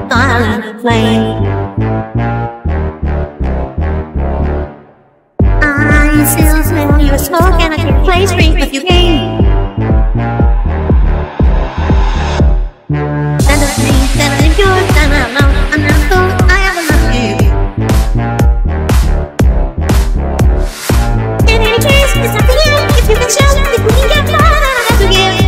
silent flame. I still smell your smoke and I can play straight with your game. And the things that I enjoy, and I know, and I thought I ever loved you. In any case, it's up to you. If you can show, if we can get more than I have to give.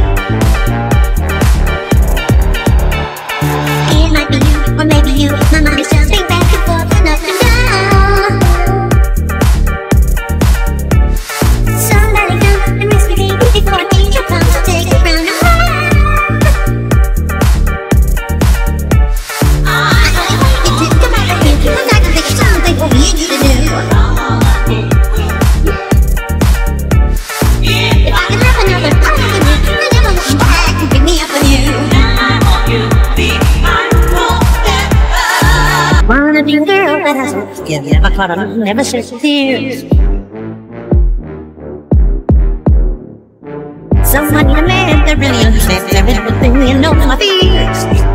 It might be you, or maybe you. My mind is jumping back and forth and up and down. Somebody come and rescue me before an angel comes to take it round and round. I only want you to come out of here, and I can think of something for you to do. If I can have another part of you, I never look back and pick me up on you. Wanna be a girl that hasn't never caught on, never shed tears. Someone, a man that really understands everything and knows my fears.